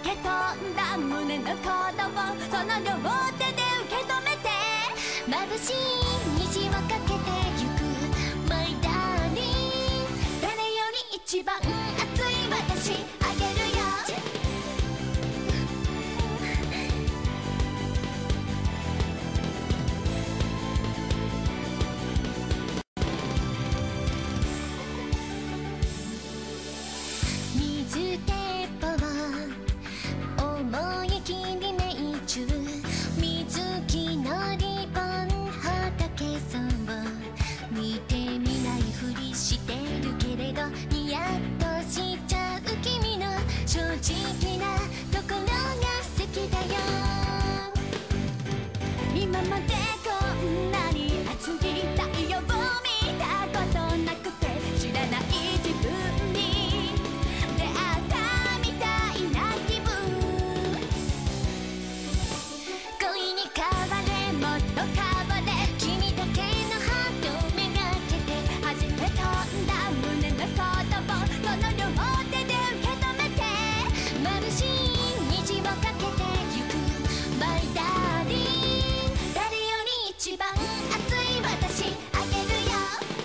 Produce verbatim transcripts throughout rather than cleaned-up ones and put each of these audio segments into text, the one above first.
け取った胸の鼓動その両手で受け止めて眩しい虹をかけてゆくマイダーリン誰より一番熱い私あげるよ水鉄砲思い切り命中水木のリボンほどけそう見てみないふりしてるけれどニヤッとしちゃう君の正直なところが好きだよ今までこんなに熱い太陽を見たことなくて知らない自分に出会ったみたいな気分恋に変われもっと変われ君だけのハートめがけて初め飛んだ胸の鼓動その両手で受け止めて眩しい虹をかけてゆくマイダーリン誰より一番熱い私あげるよ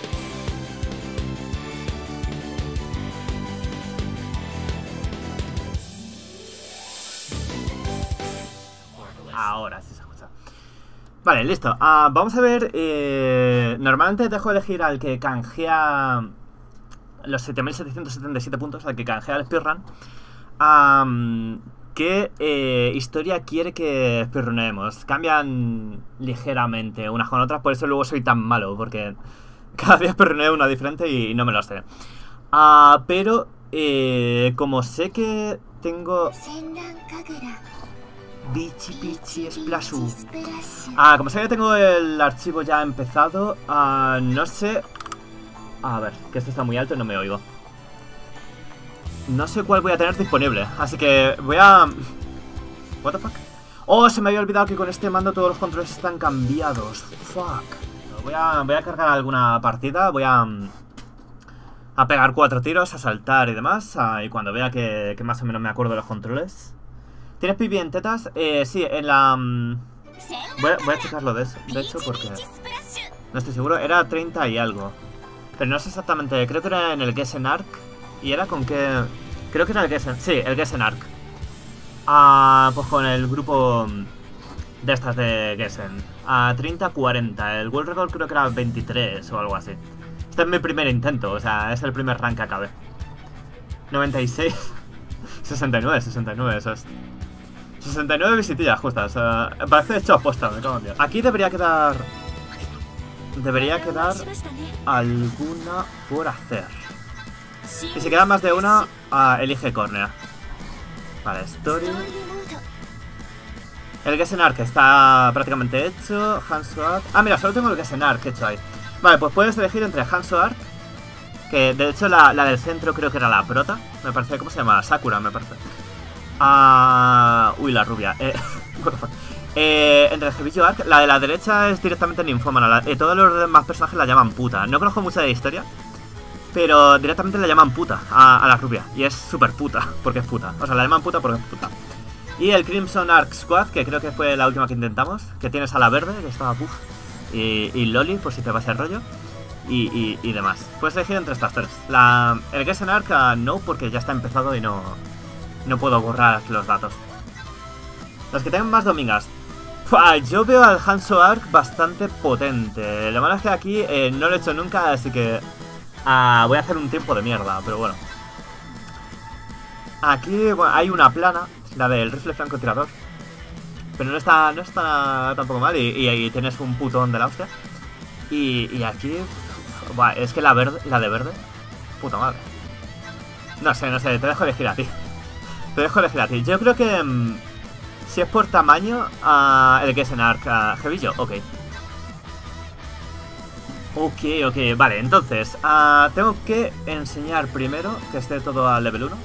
Ahora sí se escucha. Vale, listo. Ah, vamos a ver. Eh, normalmente dejo elegir al que canjea los siete mil setecientos setenta y siete puntos, al que canjea el speedrun. Um, ¿Qué eh, historia quiere que speedruneemos? Cambian ligeramente unas con otras, por eso luego soy tan malo, porque cada día speedruneo una diferente y no me lo sé. Uh, pero, eh, como sé que tengo... Bichi Bichi Splashu. Ah, como sé que tengo el archivo ya empezado, ah, no sé... A ver, que esto está muy alto y no me oigo. No sé cuál voy a tener disponible, así que voy a... What the fuck? Oh, se me había olvidado que con este mando todos los controles están cambiados. Fuck. Voy a, voy a cargar alguna partida, voy a... A pegar cuatro tiros, a saltar y demás, ah, y cuando vea que, que más o menos me acuerdo de los controles... ¿Tienes pipi en tetas? Eh, sí, en la... Um... Voy, a, voy a checarlo de eso, de hecho, porque... No estoy seguro, era treinta y algo. Pero no sé exactamente, creo que era en el Gessen Arc. ¿Y era con qué...? Creo que era el Gessen... Sí, el Gessen Arc. Ah, pues con el grupo de estas de Gessen. A treinta cuarenta, el World Record creo que era veintitrés o algo así. Este es mi primer intento, o sea, es el primer rank que acabé. noventa y seis... sesenta y nueve, sesenta y nueve, eso es... sesenta y nueve visitillas justas, uh, parece hecho aposta, me cago en Dios. Aquí debería quedar... Debería quedar alguna por hacer. Y si queda más de una, uh, elige córnea. Vale, story... El Gessen Arc está prácticamente hecho. Hanzo Arc... Ah, mira, solo tengo el Gessen Arc hecho ahí. Vale, pues puedes elegir entre Hanzo Arc, que de hecho la, la del centro creo que era la prota. Me parece, ¿cómo se llama? Sakura, me parece. Ah, uy, la rubia. Eh, what the fuck. Eh, entre el Hebijo Arc, la de la derecha es directamente ninfómana. La, eh, todos los demás personajes la llaman puta. No conozco mucha de historia, pero directamente la llaman puta a, a la rubia. Y es súper puta, porque es puta. O sea, la llaman puta porque es puta. Y el Crimson Arc Squad, que creo que fue la última que intentamos, que tienes a la verde, que estaba puff. Y, y Loli, por si te va ese rollo. Y, y, y demás. Puedes elegir entre estas tres. La, el Gessen Arc uh, no, porque ya está empezado y no, no puedo borrar los datos. Los que tengan más domingas. Pua, yo veo al Hanzo Arc bastante potente. Lo malo es que aquí eh, no lo he hecho nunca, así que uh, voy a hacer un tiempo de mierda, pero bueno. Aquí bueno, hay una plana, la del rifle francotirador. Pero no está, no está tampoco mal y, y, y tienes un putón de la hostia. Y, y aquí... Buah, es que la verde, la de verde... Puta madre. No sé, no sé, te dejo elegir a ti. Te dejo elegir a ti. Yo creo que... Mmm, si es por tamaño, uh, el Gessen Arc uh, Hebijo, ok. Ok, ok, vale, entonces uh, tengo que enseñar primero que esté todo a level uno.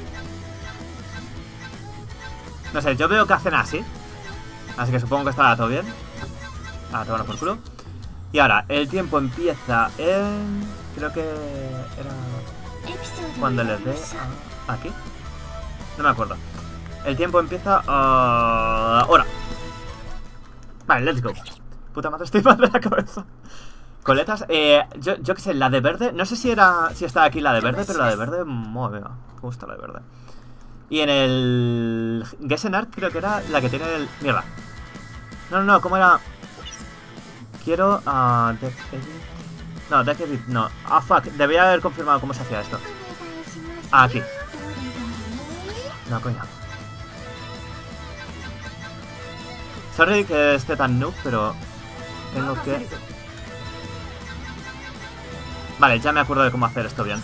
No sé, yo veo que hacen así, así que supongo que estará todo bien. Ah, te van a por culo. Y ahora, el tiempo empieza en... Creo que era... Cuando les dé... a... ¿Aquí? No me acuerdo. El tiempo empieza uh, ahora. Vale, let's go. Puta madre, estoy mal de la cabeza. Coletas, eh, yo, yo qué sé, la de verde. No sé si era, si está aquí la de verde, pero la de verde, madre mía, me gusta la de verde. Y en el Gessenart creo que era la que tiene el... Mierda. No, no, no, ¿cómo era? Quiero... Uh, Deck Edit. No, Deck Edit, no. Ah, fuck, debía haber confirmado cómo se hacía esto. Ah, aquí. No, coño. Sorry que esté tan noob, pero... Tengo que... Vale, ya me acuerdo de cómo hacer esto bien.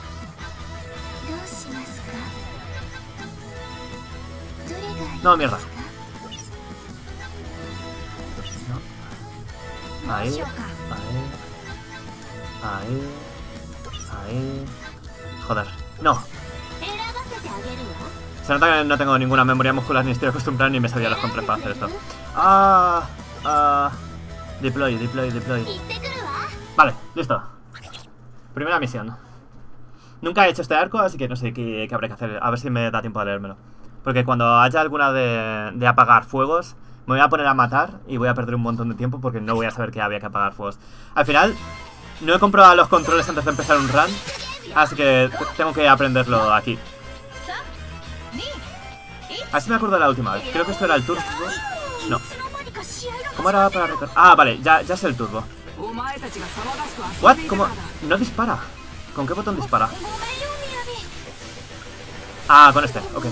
No, mierda. No. Ahí, ahí, ahí, ahí. Joder, no. Se nota que no tengo ninguna memoria muscular ni estoy acostumbrado ni me sabía los controles para hacer esto. Ah, ah. Deploy, deploy, deploy. Vale, listo. Primera misión. Nunca he hecho este arco, así que no sé qué, qué habré que hacer. A ver si me da tiempo de leérmelo. Porque cuando haya alguna de, de apagar fuegos, me voy a poner a matar y voy a perder un montón de tiempo porque no voy a saber que había que apagar fuegos. Al final, no he comprobado los controles antes de empezar un run, así que tengo que aprenderlo aquí. Así me acuerdo de la última vez. Creo que esto era el turbo. No. ¿Cómo era para recorrer? Ah, vale, ya, ya sé el turbo. ¿What? ¿Cómo? No dispara. ¿Con qué botón dispara? Ah, con este, ok.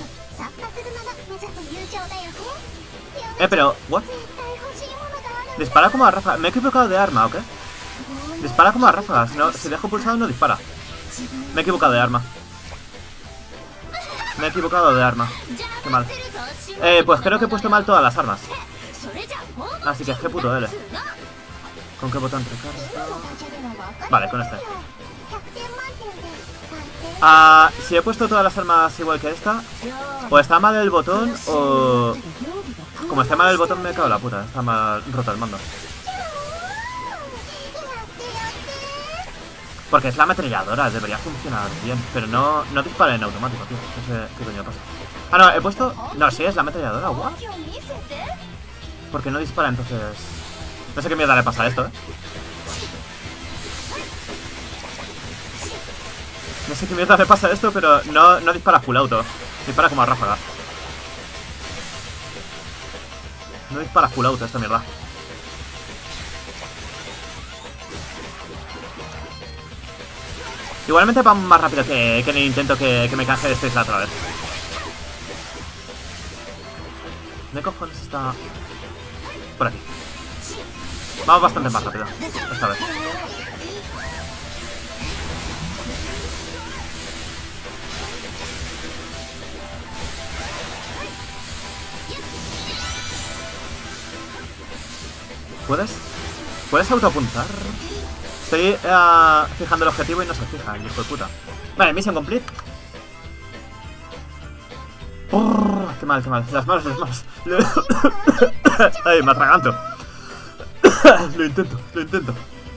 Eh, pero... ¿What? Dispara como a ráfagas. Me he equivocado de arma, ¿ok? Dispara como a ráfagas. No, si dejo pulsado no dispara. Me he equivocado de arma. Me he equivocado de arma. Qué mal. Eh, pues creo que he puesto mal todas las armas. Así que G puto L. ¿Con qué botón recarga? Vale, con este. Ah, si he puesto todas las armas igual que esta, o está mal el botón, o... Como está mal el botón me cago en la puta. Está mal roto el mando. Porque es la ametralladora, debería funcionar bien. Pero no, no dispara en automático, tío. No sé qué coño pasa. Ah, no, he puesto... No, sí, es la ametralladora, ¿what? Porque no dispara, entonces... No sé qué mierda le pasa a esto, ¿eh? No sé qué mierda le pasa a esto, pero no, no dispara full auto. Dispara como a ráfaga. No dispara full auto esta mierda. Igualmente va más rápido que, que en el intento que, que me canje de este isla otra vez. ¿Dónde cojones está? Por aquí. Vamos bastante más rápido esta vez. ¿Puedes? ¿Puedes autoapuntar? Estoy uh, fijando el objetivo y no se fija, hijo de puta. Vale, misión complete. Oh, qué mal, qué mal. Las manos, las manos. Ay, me atraganto. Lo intento, lo intento.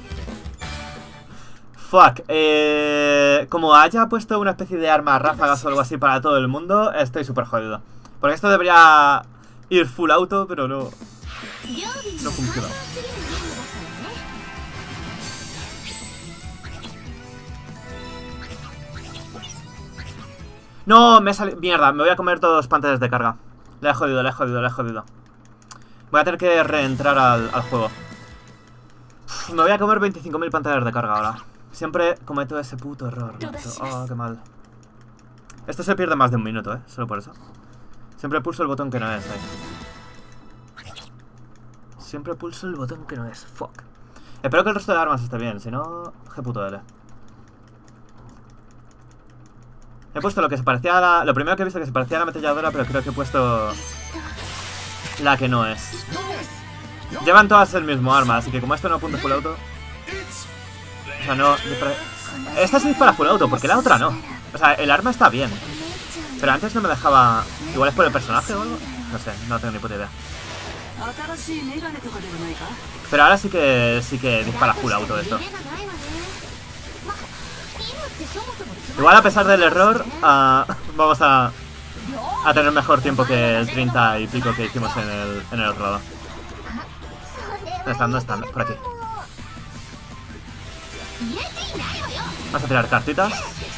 Fuck. Eh, como haya puesto una especie de arma ráfagas o algo así para todo el mundo, estoy súper jodido. Porque esto debería ir full auto, pero no... No funciona. No, me he salido... Mierda, me voy a comer todos los pantallas de carga. Le he jodido, le he jodido, le he jodido. Voy a tener que reentrar al, al juego. Uf, me voy a comer veinticinco mil pantallas de carga ahora. Siempre cometo ese puto error. Oh, qué mal. Esto se pierde más de un minuto, eh. Solo por eso. Siempre pulso el botón que no es, eh. Siempre pulso el botón que no es. Fuck. Espero que el resto de armas esté bien. Si no, G puto L. He puesto lo que se parecía a la... Lo primero que he visto que se parecía a la ametralladora, pero creo que he puesto... La que no es. Llevan todas el mismo arma, así que como esto no apunta full auto... O sea, no... Esta sí dispara full auto, porque la otra no. O sea, el arma está bien. Pero antes no me dejaba... Igual es por el personaje o algo. No sé, no tengo ni puta idea. Pero ahora sí que... Sí que dispara full auto esto. Igual a pesar del error, uh, vamos a a tener mejor tiempo que el treinta y pico que hicimos en el, en el otro lado. ¿Dónde están? ¿Dónde están? Por aquí. Vamos a tirar cartitas.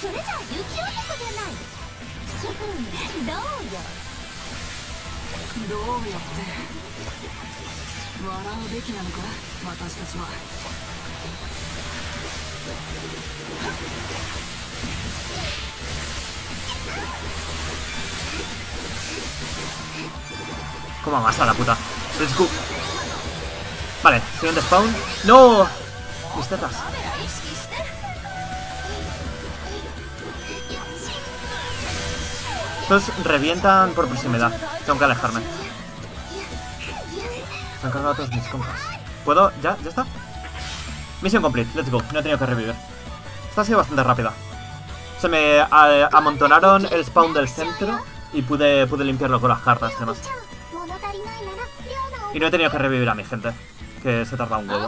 ¿Cómo avanza la puta? Let's go. Vale, siguiente spawn. ¡No! Mis tetas. Estos revientan por proximidad. Tengo que alejarme. Se han cargado todos mis compas. ¿Puedo? ¿Ya? ¿Ya está? Misión complete. Let's go. No he tenido que revivir. Esta ha sido bastante rápida. Se me a, amontonaron el spawn del centro y pude, pude limpiarlo con las cartas y demás. Y no he tenido que revivir a mi gente, que se tarda un huevo.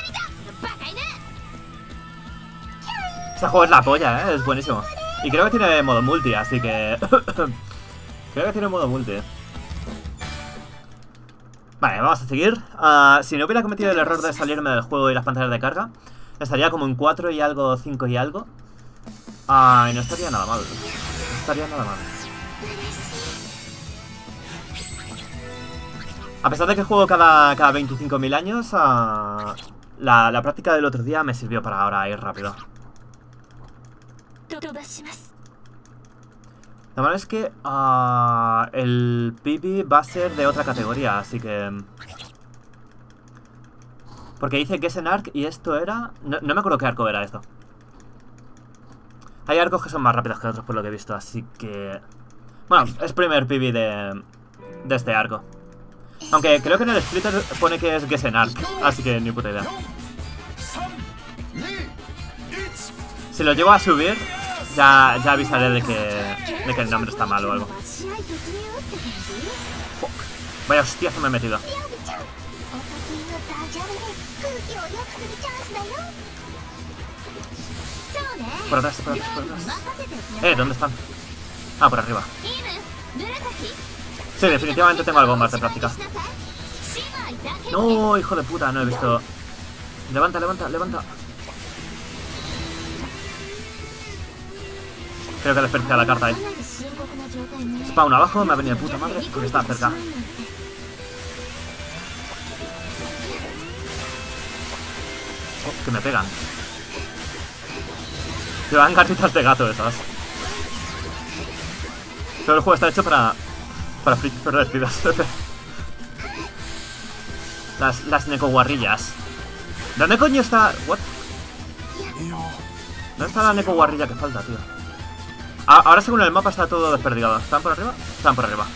Este juego es la polla, ¿eh? Es buenísimo. Y creo que tiene modo multi, así que... creo que tiene modo multi. Vale, vamos a seguir. Uh, si no hubiera cometido el error de salirme del juego y las pantallas de carga, estaría como en cuatro y algo, cinco y algo. Ah, y no estaría nada mal. No estaría nada mal. A pesar de que juego cada, cada veinticinco mil años, uh, la, la práctica del otro día me sirvió para ahora ir rápido. Lo malo es que uh, el P B va a ser de otra categoría, así que... Porque dice que es en arc y esto era... No, no me acuerdo qué arco era esto. Hay arcos que son más rápidos que otros por lo que he visto, así que... Bueno, es primer P B de, de este arco. Aunque creo que en el splitter pone que es Gessen Arc, así que ni puta idea. Si lo llevo a subir, ya, ya avisaré de que, de que el nombre está mal o algo. Fuck. Vaya hostiazo me he metido. Por atrás, por atrás, por atrás. Eh, ¿dónde están? Ah, por arriba. Sí, definitivamente tengo algo más de práctica. No, hijo de puta, no he visto. Levanta, levanta, levanta. Creo que desperdicié la carta ahí. Spawn abajo, me ha venido de puta madre porque está cerca. Oh, que me pegan. Llevan cartitas de gato esas. Pero el juego está hecho para... Para perder vidas. Las, las necoguarrillas. ¿Dónde coño está...? ¿What? ¿Dónde está la necoguarrilla que falta, tío? Ah, ahora según el mapa está todo desperdigado. ¿Están por arriba? Están por arriba.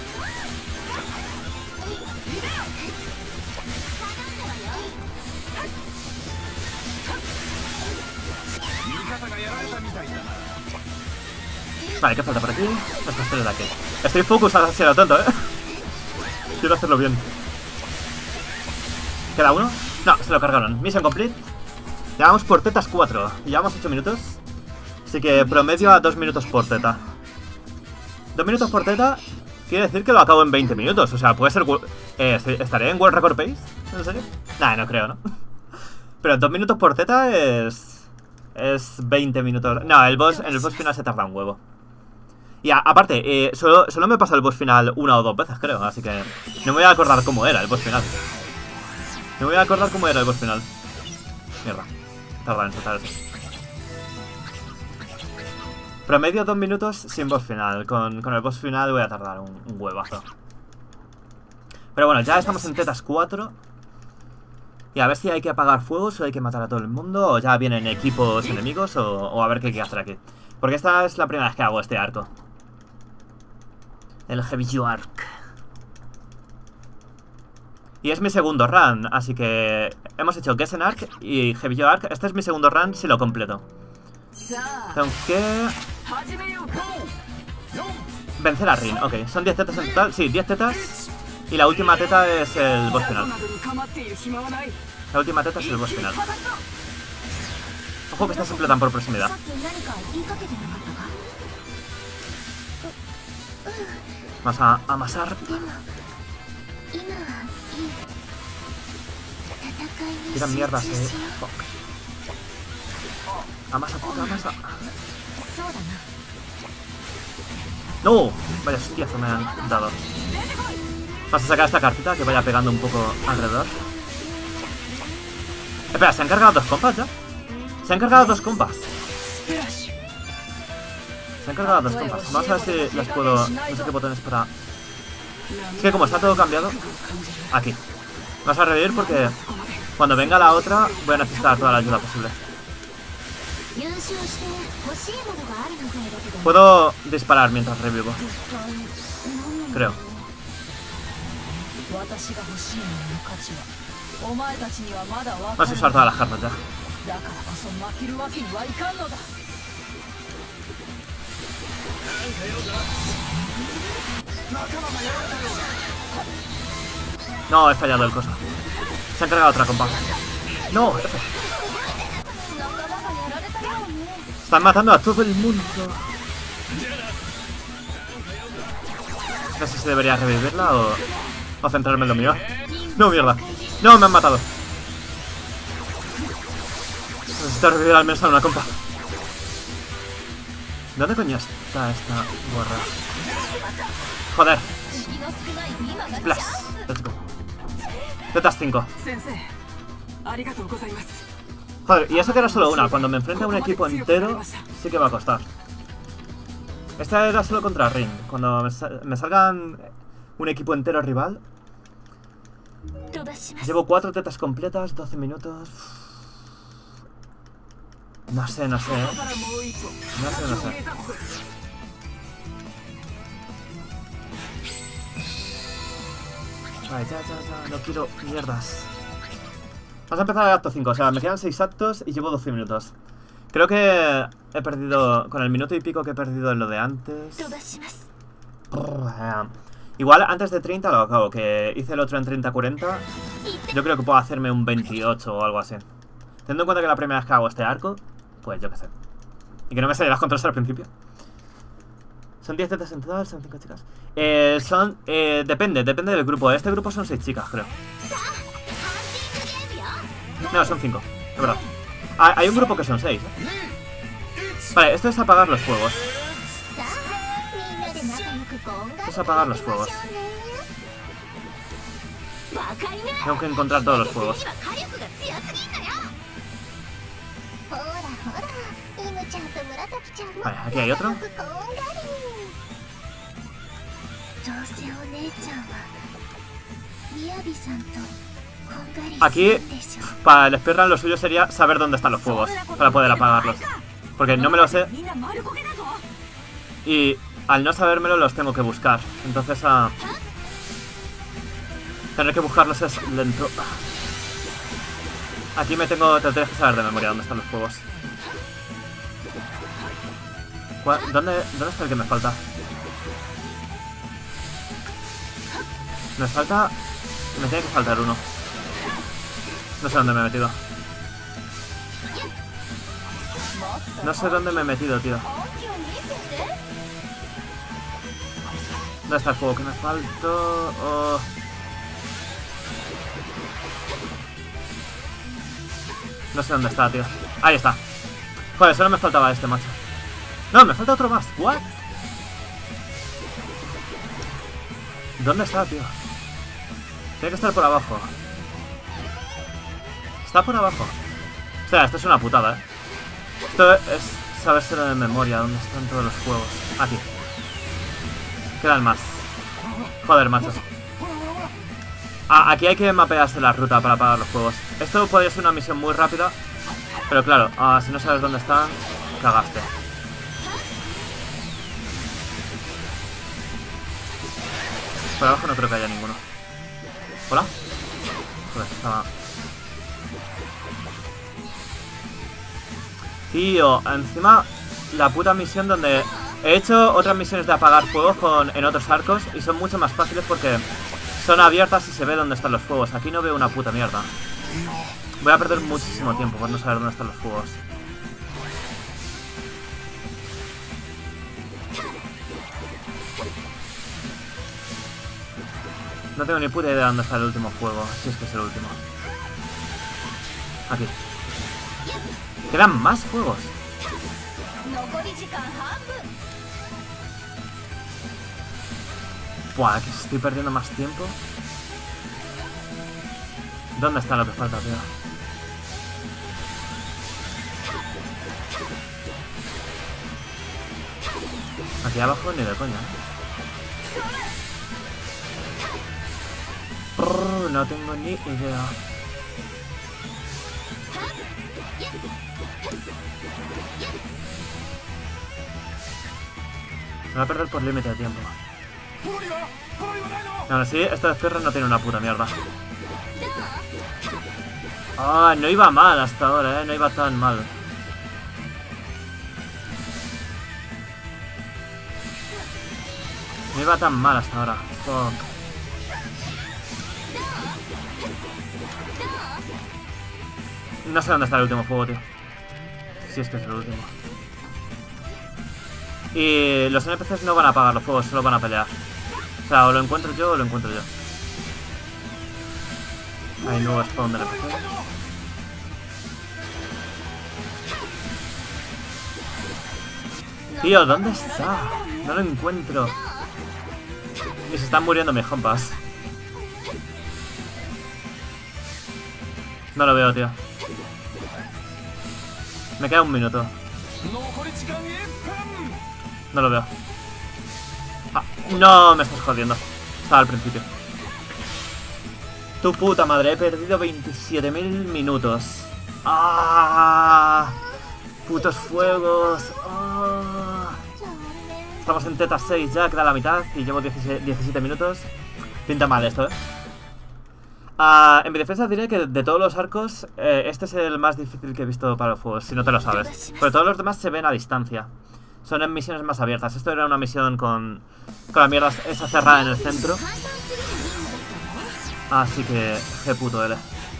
Vale, ¿qué falta por aquí? Los pasteles de aquí. Estoy focus hacia lo tonto, ¿eh? Quiero hacerlo bien. ¿Queda uno? No, se lo cargaron. Mission complete. Llevamos por tetas cuatro. Llevamos ocho minutos. Así que promedio a dos minutos por teta. dos minutos por teta quiere decir que lo acabo en veinte minutos. O sea, puede ser... Eh, ¿Estaré en World Record Pace? ¿En serio? Nah, no creo, ¿no? Pero dos minutos por teta es... Es veinte minutos... No, el boss, en el boss final se tarda un huevo. Y a, aparte, eh, solo, solo me pasó el boss final una o dos veces, creo. Así que no me voy a acordar cómo era el boss final. No me voy a acordar cómo era el boss final. Mierda. Tarda en saltar eso. Promedio dos minutos sin boss final. Con, con el boss final voy a tardar un, un huevazo. Pero bueno, ya estamos en tetas cuatro. Y a ver si hay que apagar fuegos o hay que matar a todo el mundo. O ya vienen equipos enemigos. O, o a ver qué hay que hacer aquí. Porque esta es la primera vez que hago este arco. El Heavy Arc. Y es mi segundo run, así que hemos hecho Gessen Arc y Heavy Arc. Este es mi segundo run si lo completo. Tengo que... vencer a Rin, ok. ¿Son diez tetas en total? Sí, diez tetas. Y la última teta es el boss final. La última teta es el boss final. Ojo que estas se completan por proximidad. Vamos a amasar. Tiran mierdas, eh. Fuck. Amasa, puta, amasa. ¡No! Vaya hostiazo me han dado. Vamos a sacar esta cartita que vaya pegando un poco alrededor. Espera, ¿se han cargado dos compas ya? Se han cargado dos compas. Se han cargado dos compas. Vamos a ver si las puedo... No sé qué botones para... Es que como está todo cambiado... Aquí. Vamos a revivir porque... Cuando venga la otra voy a necesitar toda la ayuda posible. Puedo disparar mientras revivo. Creo. Vamos a usar todas las cartas ya. No, he fallado el coso. Se ha encargado otra compa. No, F. Están matando a todo el mundo. No sé si debería revivirla o, o centrarme en lo mío. No, mierda. No, me han matado. Necesito revivir al menos a una compa. ¿Dónde coño está esta gorra? Joder. Splash. Let's go. Tetas cinco. Joder, y eso que era solo una. Cuando me enfrente a un equipo entero, sí que va a costar. Esta era solo contra Rin. Cuando me, sal me salgan un equipo entero rival. Llevo cuatro tetas completas, doce minutos. No sé, no sé. ¿eh? No sé, no sé. Vale, ya, ya, ya. No quiero mierdas. Vamos a empezar el acto cinco. O sea, me quedan seis actos y llevo doce minutos. Creo que he perdido... Con el minuto y pico que he perdido en lo de antes... Brr, eh. Igual antes de treinta lo acabo. Que hice el otro en treinta cuarenta. Yo creo que puedo hacerme un veintiocho o algo así. Teniendo en cuenta que la primera vez que hago este arco, pues yo qué sé. Y que no me salen las contras al principio. Son diez tetas en total, son cinco chicas. Eh, son... Eh, depende, depende del grupo. Este grupo son seis chicas, creo. No, son cinco, es verdad. Ah, hay un grupo que son seis, ¿eh? Vale, esto es apagar los fuegos. Esto es apagar los fuegos. Tengo que encontrar todos los fuegos. Vale, aquí hay otro. Aquí, para el speedrun lo suyo sería saber dónde están los fuegos para poder apagarlos. Porque no me lo sé. Y al no sabérmelo los tengo que buscar. Entonces a... tener que buscarlos es lento. Aquí me tengo... Te tienes que saber de memoria dónde están los fuegos. ¿Dónde, ¿Dónde está el que me falta? Me falta... Me tiene que faltar uno. No sé dónde me he metido. No sé dónde me he metido, tío. ¿Dónde está el fuego que me faltó? Oh. No sé dónde está, tío. Ahí está. Joder, solo me faltaba este, macho. No, me falta otro más. ¿What? ¿Dónde está, tío? Tiene que estar por abajo. Está por abajo. O sea, esto es una putada, ¿eh? Esto es sabérselo de memoria. ¿Dónde están todos los juegos? Aquí. Quedan más. Joder, macho. Ah, aquí hay que mapearse la ruta para apagar los juegos. Esto podría ser una misión muy rápida. Pero claro, ah, si no sabes dónde están, cagaste. Por abajo no creo que haya ninguno. ¿Hola? Joder, estaba... Tío, encima la puta misión donde... He hecho otras misiones de apagar fuegos con, en otros arcos y son mucho más fáciles porque son abiertas y se ve dónde están los fuegos. Aquí no veo una puta mierda. Voy a perder muchísimo tiempo por no saber dónde están los fuegos. No tengo ni puta idea de dónde está el último fuego, si es que es el último. Aquí. Quedan más fuegos. Buah, que estoy perdiendo más tiempo. ¿Dónde está lo que falta, tío? Aquí abajo ni de coña. Brrr, no tengo ni idea. Me va a perder por límite de tiempo. Aún así, esta despierra no tiene una puta mierda. Ah, no iba mal hasta ahora, eh. No iba tan mal. No iba tan mal hasta ahora. Fuck. No sé dónde está el último fuego, tío. Si es que es el último. Y los N P Cs no van a apagar los fuegos, solo van a pelear. O sea, o lo encuentro yo o lo encuentro yo. Hay nuevo spawn de N P Cs. Tío, ¿dónde está? No lo encuentro. Y se están muriendo mis compas. No lo veo, tío. Me queda un minuto. No lo veo. Ah, no, me estás jodiendo. Estaba al principio. Tu puta madre, he perdido veintisiete mil minutos. ¡Ah! Putos fuegos. ¡Ah! Estamos en Teta seis ya, queda la mitad y llevo diecisiete minutos. Pinta mal esto, eh. Uh, en mi defensa diré que de todos los arcos, eh, este es el más difícil que he visto para los fuegos, si no te lo sabes. Pero todos los demás se ven a distancia. Son en misiones más abiertas. Esto era una misión con, con la mierda esa cerrada en el centro. Así que, G puto L.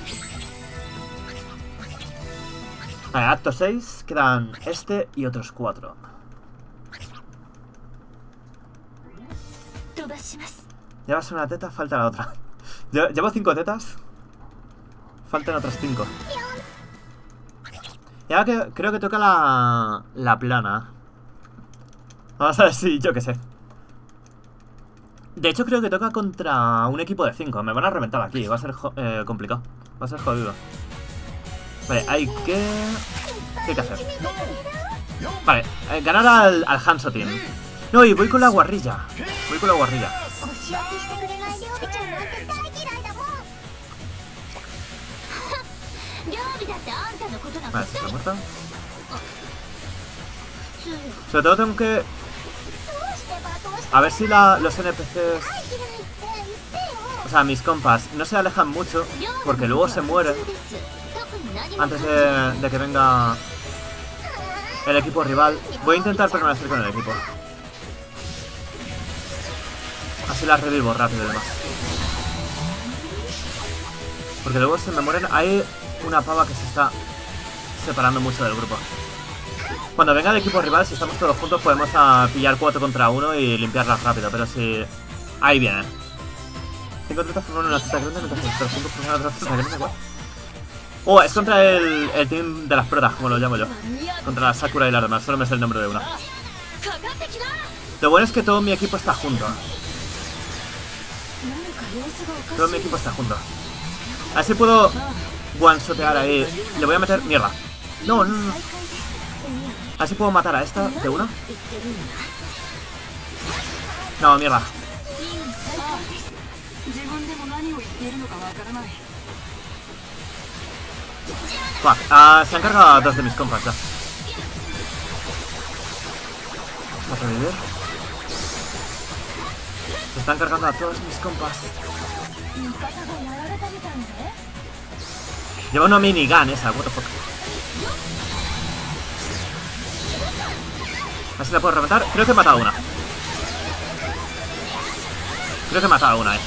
Vale, acto seis, quedan este y otros cuatro. Llevas una teta, falta la otra. Llevo cinco tetas. Faltan otras cinco. Y ahora que, creo que toca la, la plana. Vamos a ver si, yo qué sé. De hecho creo que toca contra un equipo de cinco. Me van a reventar aquí, va a ser eh, complicado. Va a ser jodido. Vale, hay que... ¿Qué hay que hacer? Vale, eh, ganar al, al Hanzo Team. No, y voy con la guarrilla. Voy con la guarrilla. Vale, se está muerta. Sobre todo tengo que... A ver si la, los N P Cs... O sea, mis compas no se alejan mucho, porque luego se mueren antes de, de que venga el equipo rival. Voy a intentar permanecer con el equipo. Así las revivo rápido y demás. Porque luego se me mueren. Hay una pava que se está separando mucho del grupo. Cuando venga el equipo rival, si estamos todos juntos, podemos a pillar cuatro contra uno y limpiarlas rápido. Pero si... Ahí vienen. cinco tetas forman una teta grande, mientras que los cinco forman otra teta grande, igual. Oh, es contra el, el team de las protas, como lo llamo yo. Contra la Sakura y las demás, solo me sé el nombre de una. Lo bueno es que todo mi equipo está junto. Todo mi equipo está junto. A ver si puedo one-shotear ahí. Le voy a meter... Mierda. No, no, no. A ver si puedo matar a esta de una. No, mierda. Fuck. Uh, se han cargado a dos de mis compas ya. Vamos a revivir. Se están cargando a todos mis compas. Lleva una minigun esa, what the fuck. A ver si la puedo reventar. Creo que he matado a una. Creo que he matado a una, eh.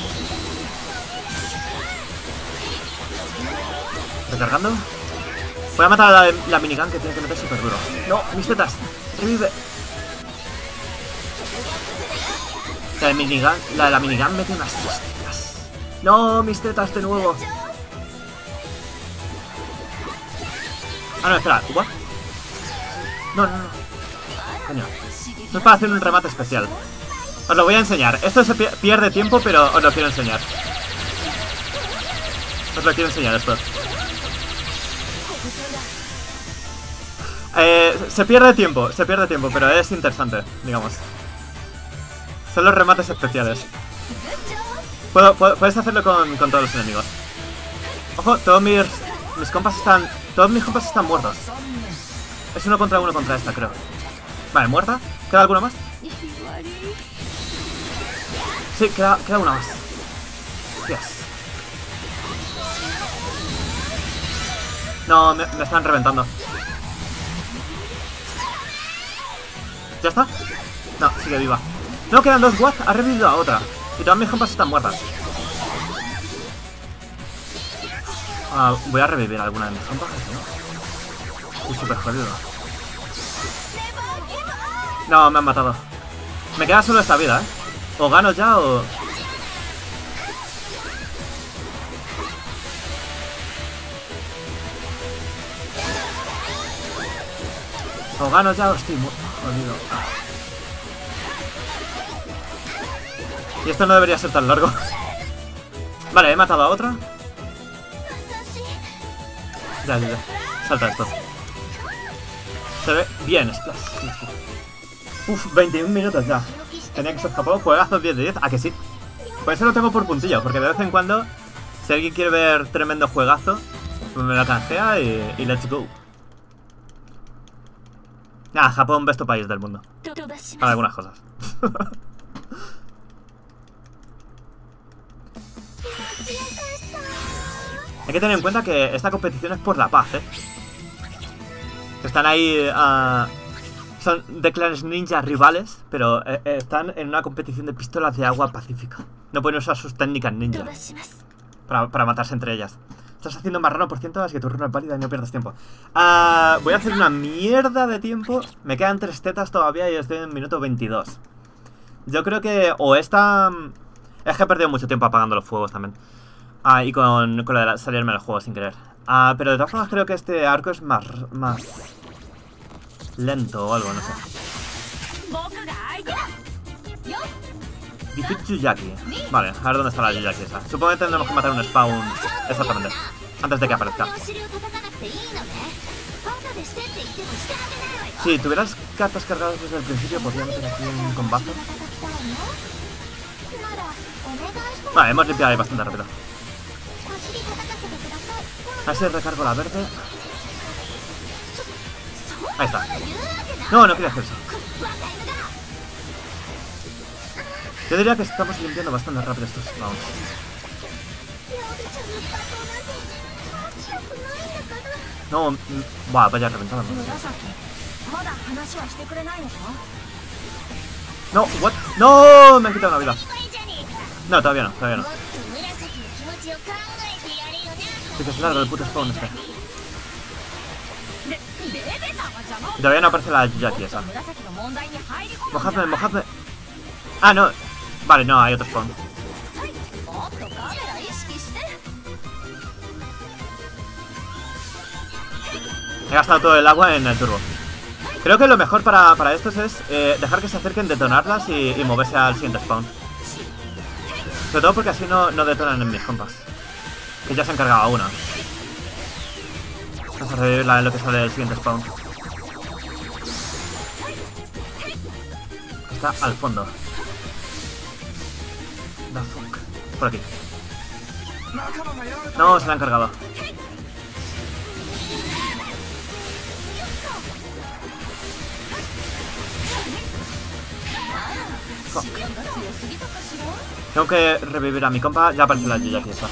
Recargando. Voy a matar a la, la minigun que tiene que meter súper duro. No, mis tetas. Revive. La de minigun, la de la minigun mete unas hostias. No, mis tetas de nuevo. Ah, no, espera, ¿what? No, no, no. Coño. No es para hacer un remate especial. Os lo voy a enseñar. Esto se pierde tiempo, pero os lo quiero enseñar. Os lo quiero enseñar esto. Eh, se pierde tiempo, se pierde tiempo, pero es interesante, digamos. Son los remates especiales. Puedo, puedo, puedes hacerlo con, con todos los enemigos. Ojo, todos mis, mis compas están... Todos mis compas están muertos. Es uno contra uno contra esta, creo. Vale, muerta. ¿Queda alguna más? Sí, queda, queda una más. Yes. No, me, me están reventando. ¿Ya está? No, sigue viva. No, quedan dos. What? Ha revivido a otra. Y todas mis compas están muertas. Ah, voy a revivir a alguna de mis compas, ¿no? Estoy súper jodido. No, me han matado. Me queda solo esta vida, ¿eh? O gano ya o... O gano ya o estoy muy jodido. Y esto no debería ser tan largo. Vale, he matado a otra. Ya, ya, ya. Salta esto. Se ve bien, splash. Uf, veintiún minutos ya. Tenía que ser escapado. Juegazo diez de diez. ¿A que sí? Por eso lo tengo por puntillo. Porque de vez en cuando, si alguien quiere ver tremendo juegazo, pues me lo canjea y, y let's go. Ah, Japón, besto país del mundo. Para algunas cosas. Hay que tener en cuenta que esta competición es por la paz, ¿eh? Están ahí... Uh, son de clanes ninja rivales, pero eh, están en una competición de pistolas de agua pacífica. No pueden usar sus técnicas ninja para, para matarse entre ellas. Estás haciendo marrano por ciento, así que tu runa es válida y no pierdas tiempo. Uh, voy a hacer una mierda de tiempo. Me quedan tres tetas todavía y estoy en minuto veintidós. Yo creo que... O esta... Es que he perdido mucho tiempo apagando los fuegos también. Ah, y con, con lo de salirme del juego sin querer. Ah, pero de todas formas creo que este arco es más... Más... lento o algo, no sé. Defeat Yuyaki. Vale, a ver dónde está la Yuyaki esa. Supongo que tendremos que matar un spawn. Exactamente. Antes de que aparezca. Si tuvieras cartas cargadas desde el principio, podría meter aquí un combate. Vale, hemos limpiado ahí bastante rápido. A ver si recargo la verde. Ahí está. No, no quería hacer eso. Yo diría que estamos limpiando bastante rápido estos spawns. No, va, vaya reventado. No, what? No, me han quitado una vida. No, todavía no, todavía no. Sí que es largo el puto spawn este. Y todavía no aparece la Yuyaki esa. Mojadme, mojadme. Ah, no. Vale, no, hay otro spawn. He gastado todo el agua en el turbo. Creo que lo mejor para, para estos es eh, dejar que se acerquen, detonarlas y, y moverse al siguiente spawn. Sobre todo porque así no, no detonan en mis compas. Que ya se han cargado a una. Vamos a revivirla en lo que sale del siguiente spawn. Está al fondo. The fuck. Por aquí. No, se la han cargado. Fuck. Tengo que revivir a mi compa. Ya aparece la Yuyaki esa.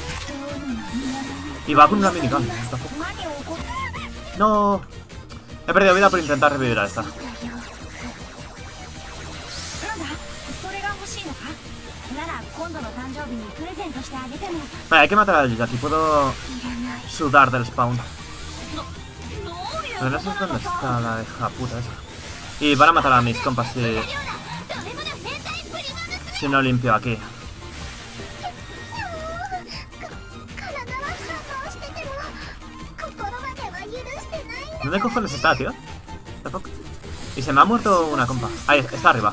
Y va con una minigun. No. He perdido vida por intentar revivir a esta. Vale, hay que matar a la Yuyaki. Puedo sudar del spawn. No sé dónde está la hija puta esa. Y van a matar a mis compas si... Si no limpio aquí. ¿Dónde cojones está, tío? Y se me ha muerto una compa. Ahí, está arriba.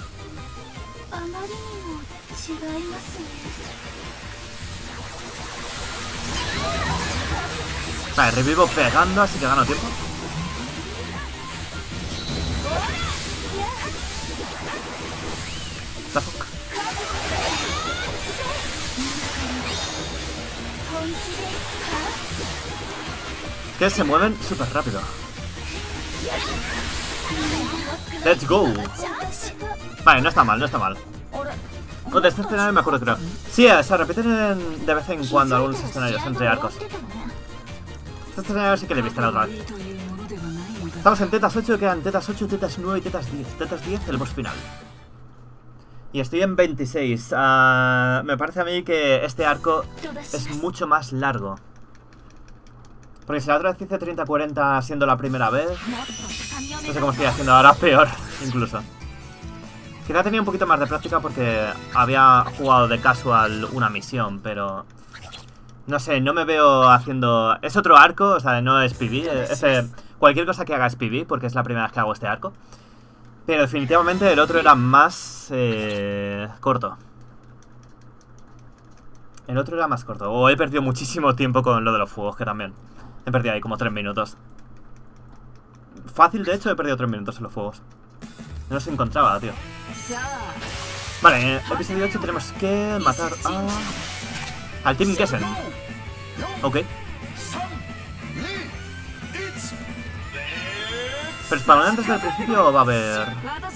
Vale, revivo pegando, así que gano tiempo. The fuck. Es que se mueven súper rápido. Let's go. Vale, no está mal, no está mal. Oh, de este escenario me acuerdo, creo. Sí, se repiten en, de vez en cuando algunos escenarios entre arcos. Este escenario sí que le viste la otra vez. Estamos en tetas ocho, quedan tetas ocho, tetas nueve y tetas diez. Tetas diez, el boss final. Y estoy en veintiséis. Uh, me parece a mí que este arco es mucho más largo. Porque si la otra vez hice treinta cuarenta siendo la primera vez, no sé cómo estoy haciendo ahora, peor incluso. Quizá tenía un poquito más de práctica porque había jugado de casual una misión, pero... No sé, no me veo haciendo... Es otro arco, o sea, no es P V. Es, eh, cualquier cosa que haga es P V, porque es la primera vez que hago este arco. Pero definitivamente el otro era más eh, corto. El otro era más corto. O he perdido muchísimo tiempo con lo de los fuegos, que también. He perdido ahí como tres minutos. Fácil, de hecho, he perdido tres minutos en los fuegos. No los encontraba, tío. Vale, en el episodio ocho tenemos que matar a... al Team Kessen. Ok. ¿Pero spawnean desde el principio o va a haber...?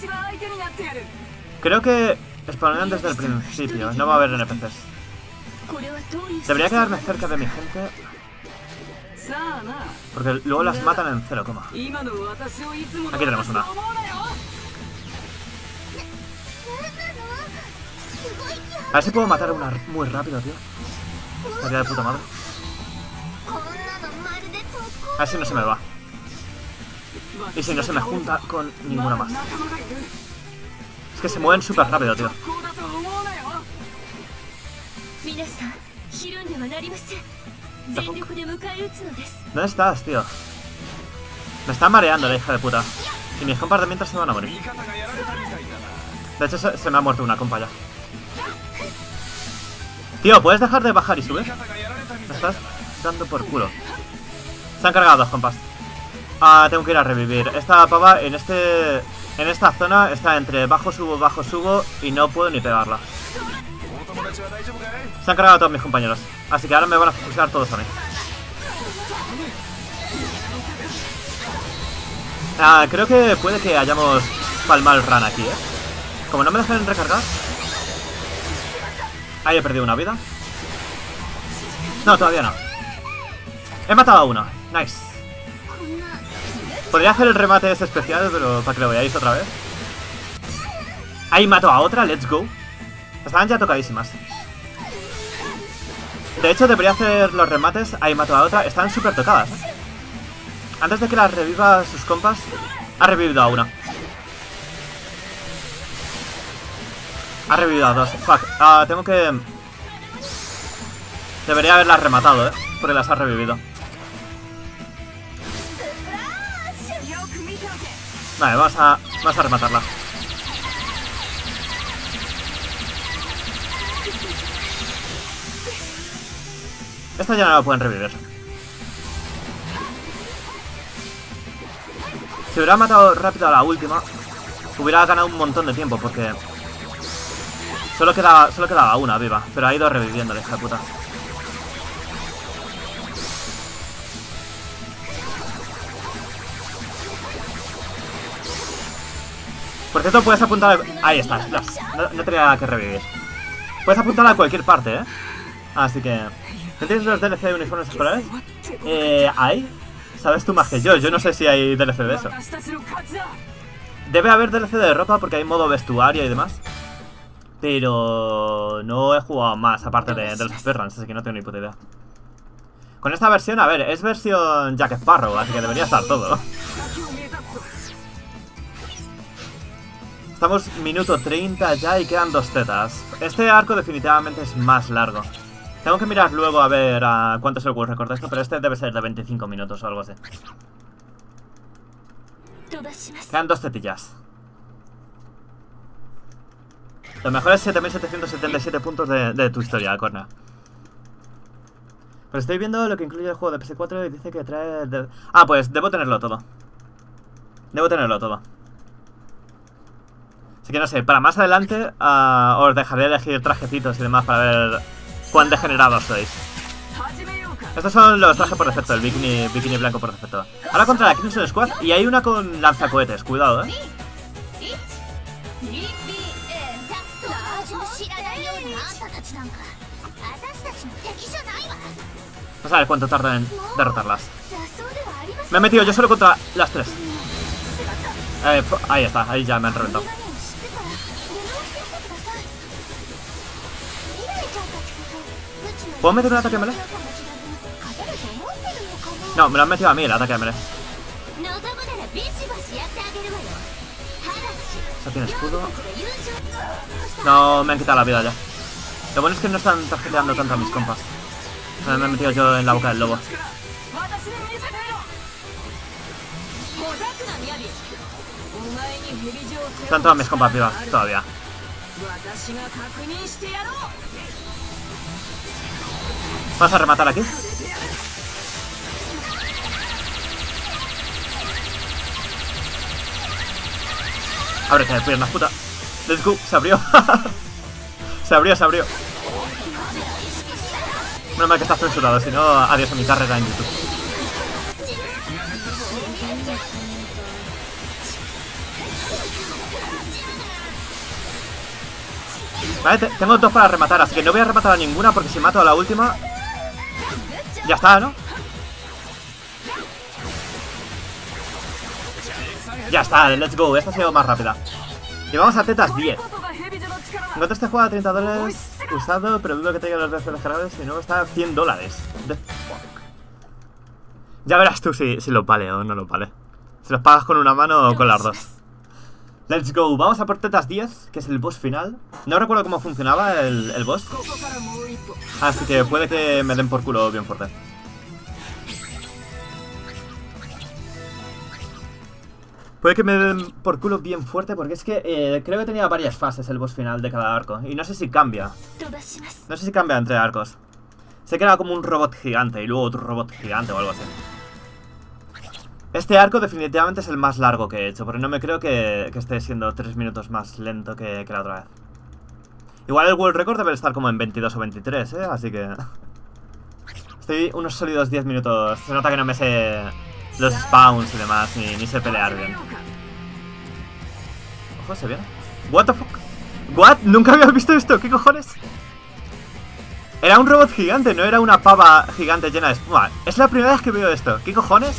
Creo que spawnean desde el principio, no va a haber N P Cs. Debería quedarme cerca de mi gente, porque luego las matan en cero coma. Aquí tenemos una. A ver si puedo matar a una muy rápido, tío. Estaría de puta madre. A ver si no se me va. Y si no se me junta con ninguna más. Es que se mueven súper rápido, tío. ¿Dónde estás, tío? Me está mareando la hija de puta. Y mis compas de mientras se van a morir. De hecho, se, se me ha muerto una compa ya. Tío, ¿puedes dejar de bajar y subir? Me estás dando por culo. Se han cargado dos compas. Ah, tengo que ir a revivir. Esta pava en este... En esta zona está entre bajo, subo, bajo, subo y no puedo ni pegarla. Se han cargado todos mis compañeros. Así que ahora me van a fusilar todos a mí. Ah, creo que puede que hayamos palmado el run aquí, ¿eh? Como no me dejan recargar. Ahí he perdido una vida. No, todavía no. He matado a uno. Nice. Podría hacer el remate ese especial, pero para que lo veáis otra vez. Ahí mato a otra, let's go. Estaban ya tocadísimas. De hecho, debería hacer los remates. Ahí mato a otra, están súper tocadas, ¿eh? Antes de que las reviva sus compas, ha revivido a una. Ha revivido a dos, fuck. uh, Tengo que... Debería haberlas rematado, ¿eh? Porque las ha revivido. Vale, vamos a, vamos a rematarla. Esta ya no la pueden revivir. Si hubiera matado rápido a la última, hubiera ganado un montón de tiempo, porque solo quedaba, solo quedaba una viva, pero ha ido reviviendo la hija de puta. Por cierto, puedes apuntar... A... Ahí está, no, no, no tenía que revivir. Puedes apuntar a cualquier parte, ¿eh? Así que... ¿No tienes los D L C de uniformes escolares? Eh... ¿Hay? Sabes tú más que yo, yo no sé si hay D L C de eso. Debe haber D L C de ropa porque hay modo vestuario y demás. Pero... no he jugado más aparte de, de los speedruns, así que no tengo ni puta idea. Con esta versión, a ver, es versión Jack Sparrow, así que debería estar todo. Estamos minuto treinta ya y quedan dos tetas. Este arco definitivamente es más largo. Tengo que mirar luego a ver a cuánto es el world record de esto, pero este debe ser de veinticinco minutos o algo así. 飛ばします Quedan dos tetillas. Los mejores siete mil setecientos setenta y siete puntos de, de tu historia, Corner. Pero estoy viendo lo que incluye el juego de P S cuatro y dice que trae... De... Ah, pues debo tenerlo todo. Debo tenerlo todo. Así que no sé, para más adelante uh, os dejaré elegir trajecitos y demás para ver cuán degenerados sois. Estos son los trajes por defecto, el bikini, bikini blanco por defecto. Ahora contra la Crimson Squad y hay una con lanzacohetes, cuidado, eh. Vamos a ver cuánto tarda en derrotarlas. Me he metido yo solo contra las tres. Eh, ahí está, ahí ya me han reventado. ¿Puedo meter un ataque melee? No, me lo han metido a mí el ataque melee. ¿Eso tiene escudo? No, me han quitado la vida ya. Lo bueno es que no están tarjeteando tanto a mis compas. Me he metido yo en la boca del lobo. Están todas mis compas vivas todavía. Vamos a rematar aquí. Ábrete, piernas, puta. Let's go, se abrió. Se abrió, se abrió. Menos mal que está censurado, si no, adiós a mi carrera en YouTube. Vale, te tengo dos para rematar, así que no voy a rematar a ninguna porque si mato a la última... Ya está, ¿no? Ya está, let's go, esta ha sido más rápida. Y vamos a tetas diez. Encontré este juego a treinta dólares usado, pero dudo que tenga los veces descargables y no está a cien dólares. Ya verás tú si, si los vale o no los vale. Si los pagas con una mano o con las dos. Let's go, vamos a por tetas diez, que es el boss final. No recuerdo cómo funcionaba el, el boss. Así que puede que me den por culo bien fuerte. Puede que me den por culo bien fuerte porque es que eh, creo que tenía varias fases el boss final de cada arco. Y no sé si cambia. No sé si cambia entre arcos. Sé que era como un robot gigante y luego otro robot gigante o algo así. Este arco definitivamente es el más largo que he hecho, pero no me creo que, que esté siendo tres minutos más lento que, que la otra vez. Igual el World Record debe estar como en veintidós o veintitrés, ¿eh? Así que... Estoy unos sólidos diez minutos. Se nota que no me sé los spawns y demás, ni, ni sé pelear bien. Ojo, se viene. What the fuck? What? Nunca había visto esto, ¿qué cojones? Era un robot gigante, no era una pava gigante llena de espuma. Es la primera vez que veo esto, ¿qué cojones?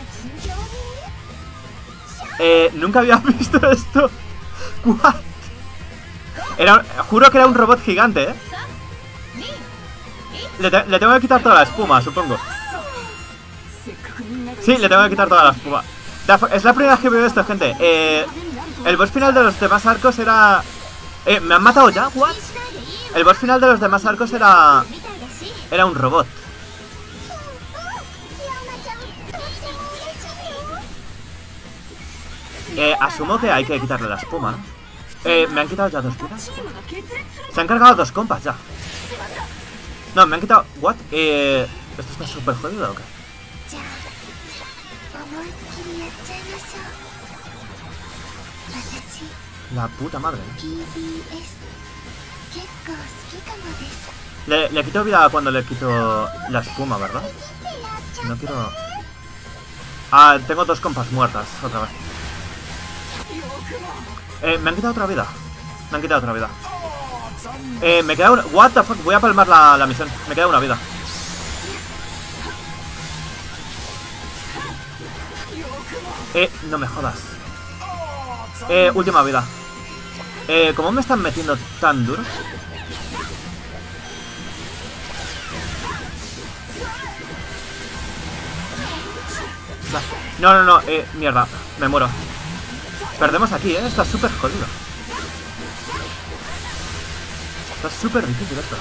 Eh, nunca había visto esto. What? Era, juro que era un robot gigante, ¿eh? Le, te, le tengo que quitar toda la espuma, supongo. Sí, le tengo que quitar toda la espuma. Es la primera vez que veo esto, gente. Eh, el boss final de los demás arcos era... Eh, ¿me han matado ya? ¿What? El boss final de los demás arcos era... Era un robot. Eh, asumo que hay que quitarle la espuma, ¿no? Eh, ¿me han quitado ya dos vidas? Se han cargado dos compas ya. No, me han quitado... ¿What? Eh... ¿Esto está súper jodido o qué? La puta madre. Le, le quito vida cuando le quito la espuma, ¿verdad? No quiero... Ah, tengo dos compas muertas otra vez. Eh, me han quitado otra vida. Me han quitado otra vida. Eh, me queda una... What the fuck, voy a palmar la, la misión. Me queda una vida. Eh, no me jodas. Eh, última vida. Eh, ¿cómo me están metiendo tan duro? No, no, no, eh, mierda, me muero. Perdemos aquí, eh, está súper jodido. Está súper difícil esto.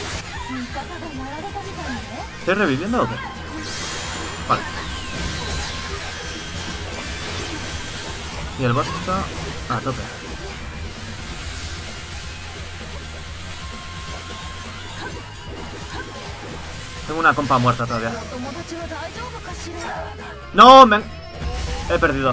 ¿Estoy reviviendo o qué? Vale. Y el boss está a tope. Tengo una compa muerta todavía. ¡No! Me han... He perdido.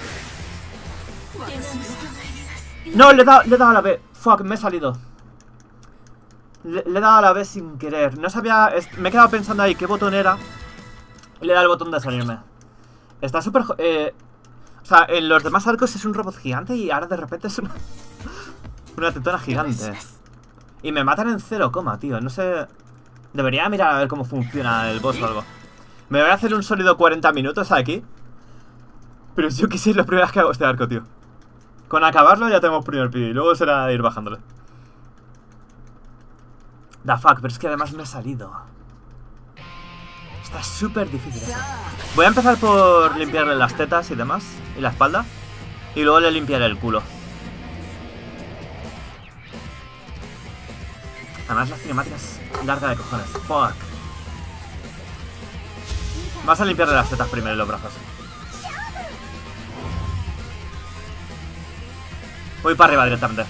¡No! Le he dado, le he dado a la B. Fuck, me he salido. Le, le he dado a la B sin querer. No sabía... Es, me he quedado pensando ahí qué botón era. Y le he dado el botón de salirme. Está súper... Eh, o sea, en los demás arcos es un robot gigante y ahora de repente es una... una tetona gigante. Y me matan en cero coma, tío. No sé... Debería mirar a ver cómo funciona el boss o algo. Me voy a hacer un sólido cuarenta minutos aquí. Pero yo que sé, es la primera vez que hago este arco, tío. Con acabarlo ya tenemos primer pi. Y luego será ir bajándole. Da fuck, pero es que además me he salido. Está súper difícil eso. Voy a empezar por limpiarle las tetas y demás. Y la espalda. Y luego le limpiaré el culo. Además la cinemática es larga de cojones. Fuck. Vas a limpiarle las tetas primero y los brazos. Voy para arriba directamente.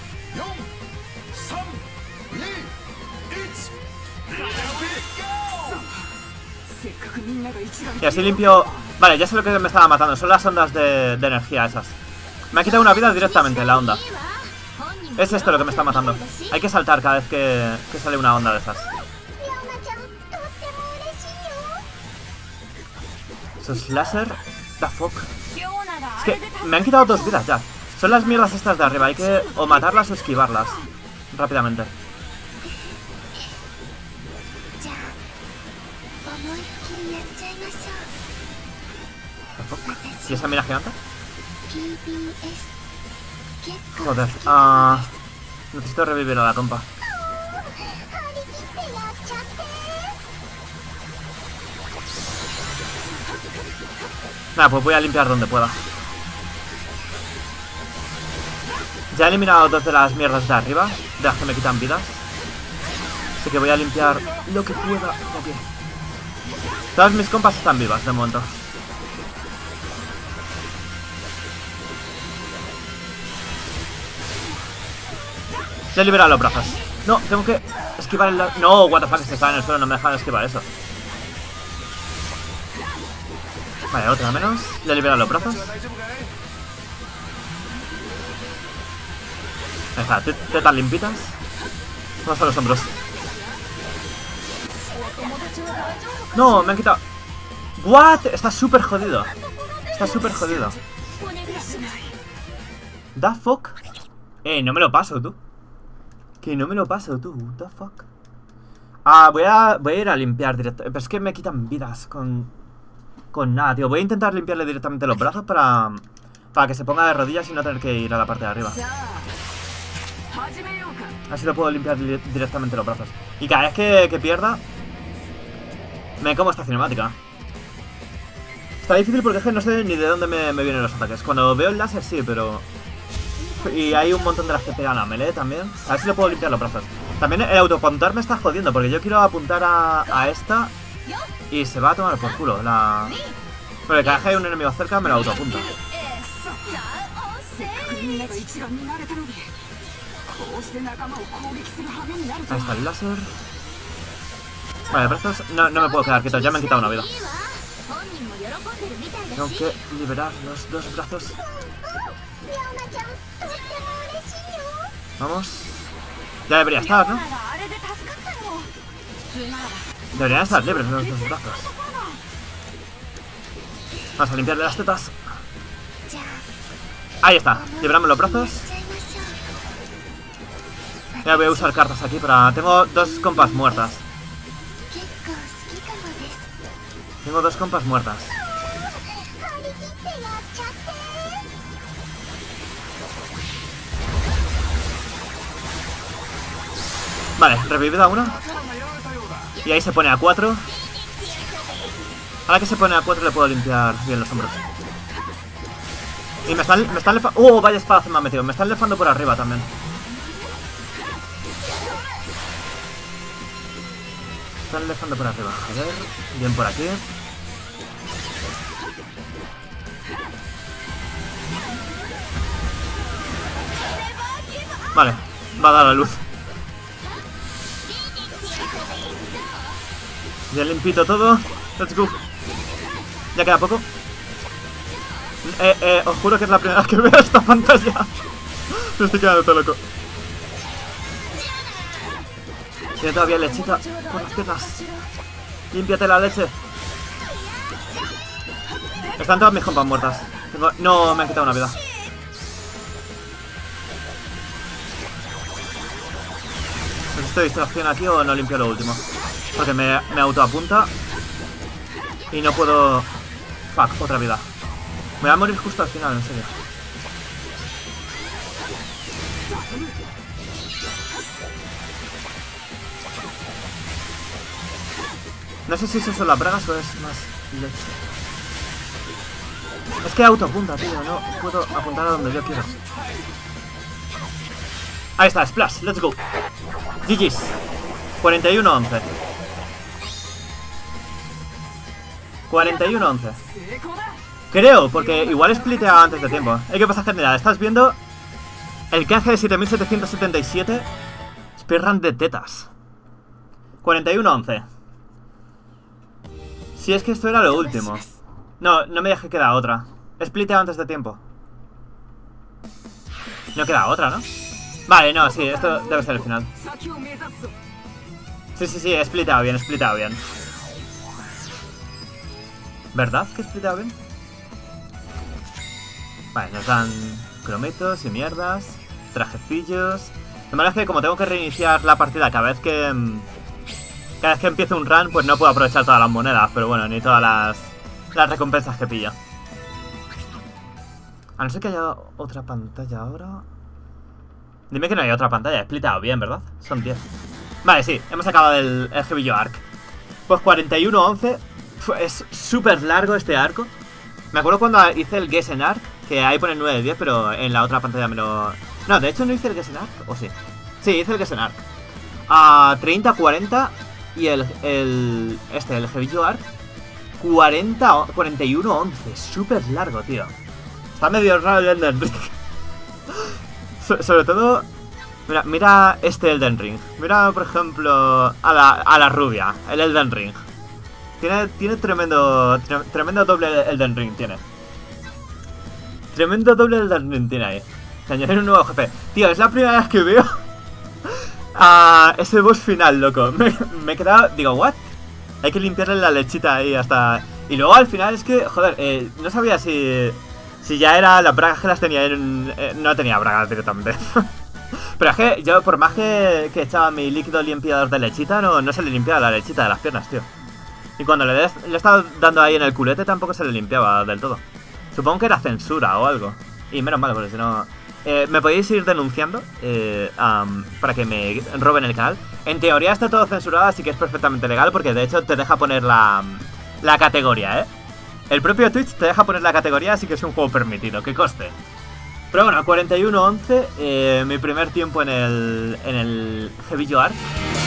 Y así limpio... Vale, ya sé lo que me estaba matando. Son las ondas de, de energía esas. Me ha quitado una vida directamente la onda. Es esto lo que me está matando. Hay que saltar cada vez que, que sale una onda de esas. Esos láser... The fuck. Es que me han quitado dos vidas ya. Son las mierdas estas de arriba. Hay que o matarlas o esquivarlas rápidamente. The fuck. ¿Y esa mira gigante? Joder, uh, necesito revivir a la compa. Nada, pues voy a limpiar donde pueda. Ya he eliminado dos de las mierdas de arriba, de las que me quitan vidas. Así que voy a limpiar lo que pueda. Okay. Todas mis compas están vivas de momento. Ya he liberado los brazos. No, tengo que esquivar el... No, what the fuck, se está en el suelo, no me dejan esquivar eso. Vale, otra menos. Ya he liberado los brazos. Ahí está, tetas limpitas. Vamos a los hombros. No, me han quitado. What? Está súper jodido. Está súper jodido. The fuck. Eh, no me lo paso, tú. Que no me lo paso, tú. What the fuck. Ah, voy a, voy a ir a limpiar directo. Pero es que me quitan vidas con... Con nada, tío. Voy a intentar limpiarle directamente los brazos para... Para que se ponga de rodillas y no tener que ir a la parte de arriba. Así lo puedo limpiar li directamente los brazos. Y cada vez que, que pierda... Me como esta cinemática. Está difícil porque es que no sé ni de dónde me, me vienen los ataques. Cuando veo el láser sí, pero... Y hay un montón de las que pegan a melee también. A ver si le puedo limpiar los brazos. También el autoapuntar me está jodiendo, porque yo quiero apuntar a, a esta y se va a tomar por culo la... Pero cada vez que hay un enemigo cerca me lo autoapunta. Ahí está el láser. Vale, brazos... No, no me puedo quedar quieto, ya me han quitado una vida. Tengo que liberar los dos brazos. Vamos. Ya debería estar, ¿no? Deberían estar libres los dos brazos. Vamos a limpiarle las tetas. Ahí está, liberamos los brazos. Ya voy a usar cartas aquí para... Tengo dos compas muertas. Tengo dos compas muertas. Vale, revivida una. Y ahí se pone a cuatro. Ahora que se pone a cuatro le puedo limpiar bien los hombros. Y me están, me están lefando... ¡Uh! Vaya espada me ha metido. Me están lefando por arriba también. Me están lefando por arriba. A ver, bien por aquí. Vale, va a dar a luz. Ya limpito todo. Let's go. Ya queda poco. Eh, eh, os juro que es la primera vez que veo esta pantalla. Me estoy quedando todo loco. Tiene todavía lechita por las piernas. Límpiate la leche. Están todas mis compas muertas. Tengo... No, me han quitado una vida. ¿Necesito distracción aquí o no limpio lo último? Porque me, me autoapunta. Y no puedo... Fuck, otra vida. Me voy a morir justo al final, en serio. No sé si eso son las bragas o es más leche. Es que autoapunta, tío. No puedo apuntar a donde yo quiero. Ahí está, Splash. Let's go. G G's. cuarenta y uno once. cuarenta y uno once. Creo, porque igual splitea antes de tiempo. ¿Eh? ¿Qué pasa, general? ¿Estás viendo el canje de siete mil setecientos setenta y siete? Speedrun de tetas. cuarenta y uno once. Si es que esto era lo último. No, no me deje que queda otra. Splitea antes de tiempo. No queda otra, ¿no? Vale, no, sí, esto debe ser el final. Sí, sí, sí, he spliteado bien, he spliteado bien. ¿Verdad que he spliteado bien? Vale, nos dan cromitos y mierdas, trajecillos. Lo malo es que como tengo que reiniciar la partida cada vez que... Cada vez que empiece un run, pues no puedo aprovechar todas las monedas, pero bueno, ni todas las, las recompensas que pillo. A no ser que haya otra pantalla ahora... Dime que no hay otra pantalla, he splitado bien, ¿verdad? Son diez. Vale, sí, hemos acabado el, el Heavy Arc. Pues cuarenta y uno once. Es súper largo este arco. Me acuerdo cuando hice el Gessen Arc, que ahí pone nueve de diez, pero en la otra pantalla me lo... No, de hecho no hice el Gessen Arc, ¿o sí? Sí, hice el Gessen Arc. A treinta, cuarenta y el, el... Este, el Heavy Arc cuarenta, cuarenta y uno once. Súper largo, tío. Está medio raro el Elden Ring. so, Sobre todo... Mira, mira este Elden Ring. Mira, por ejemplo, a la, a la rubia, el Elden Ring. Tiene, tiene tremendo, tre, tremendo doble Elden Ring, tiene. Tremendo doble Elden Ring tiene ahí. Se añadir un nuevo jefe. Tío, es la primera vez que veo a ese boss final, loco. Me, me he quedado, digo, ¿what? Hay que limpiarle la lechita ahí hasta... Y luego al final es que, joder, eh, no sabía si... Si ya era las bragas que las tenía en... Eh, no tenía bragas directamente. Pero es que yo, por más que, que echaba mi líquido limpiador de lechita, no, no se le limpiaba la lechita de las piernas, tío. Y cuando le, des, le estaba dando ahí en el culete tampoco se le limpiaba del todo. Supongo que era censura o algo. Y menos mal, porque si no... Eh, me podéis ir denunciando eh, um, para que me roben el canal. En teoría está todo censurado, así que es perfectamente legal, porque de hecho te deja poner la, la categoría, ¿eh? El propio Twitch te deja poner la categoría, así que es un juego permitido, que coste. Pero bueno, cuarenta y uno once, eh, mi primer tiempo en el, en el Heavy Arc.